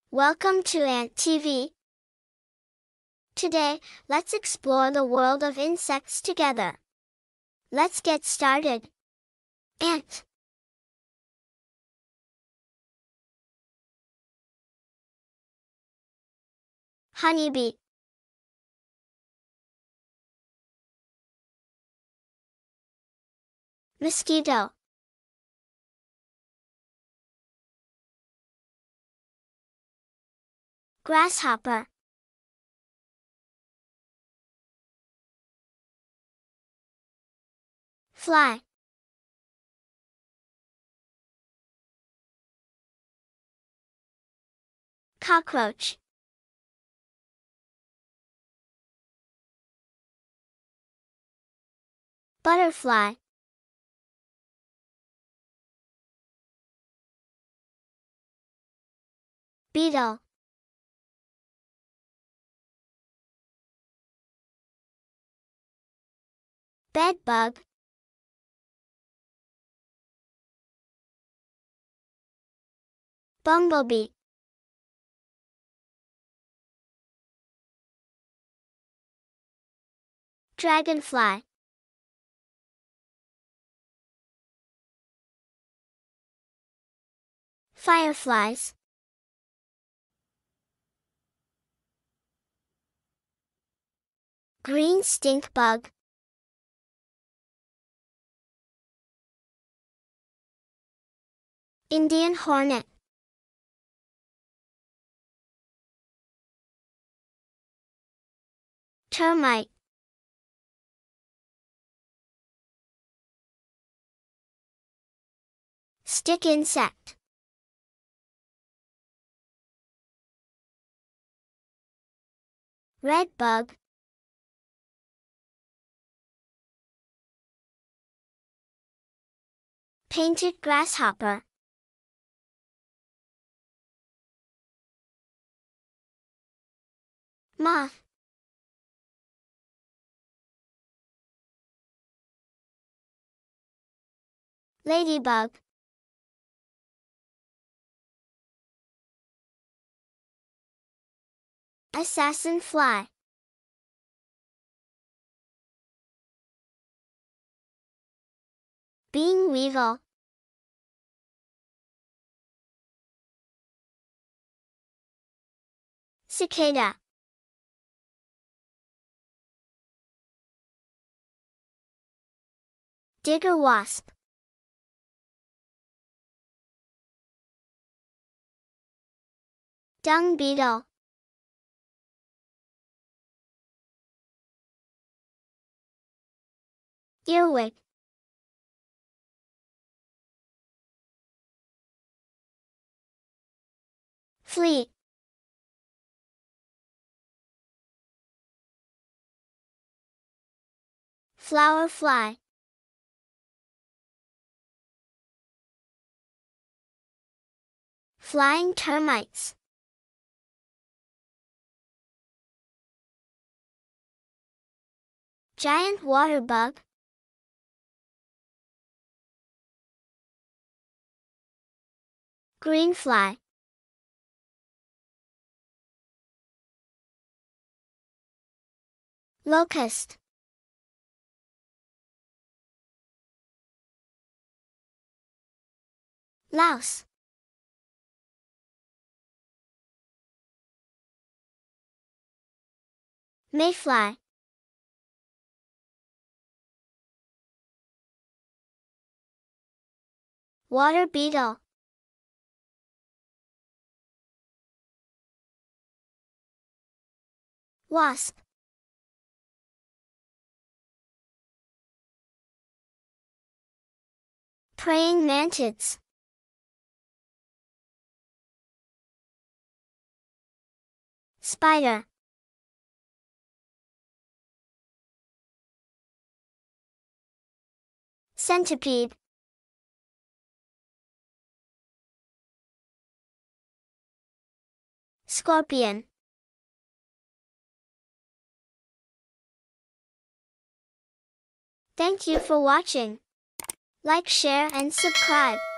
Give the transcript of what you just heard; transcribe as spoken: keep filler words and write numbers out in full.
Welcome to Ant T V. Today, let's explore the world of insects together. Let's get started. Ant. Honeybee. Mosquito. Grasshopper. Fly. Cockroach. Butterfly. Beetle. Bedbug. Bumblebee. Dragonfly. Fireflies. Green stink bug. Indian hornet. Termite. Stick insect. Red bug. Painted grasshopper. Moth. Ladybug. Assassin fly. Being weevil. Cicada. Digger wasp. Dung beetle. Earwig. Flea. Flower fly. Flying termites. Giant water bug. Greenfly. Locust. Louse. Mayfly. Water beetle. Wasp. Praying mantids. Spider. Centipede. Scorpion. Thank you for watching. Like, share, and subscribe.